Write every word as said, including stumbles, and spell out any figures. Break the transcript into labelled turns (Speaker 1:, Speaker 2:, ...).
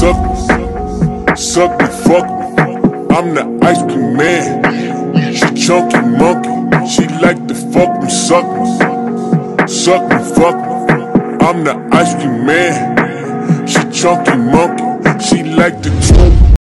Speaker 1: suck me, suck me, fuck me. I'm the ice cream man. She chunky monkey. She like to fuck me, suck me, suck me, fuck me. I'm the ice cream man. She chunky monkey. She like to chunk.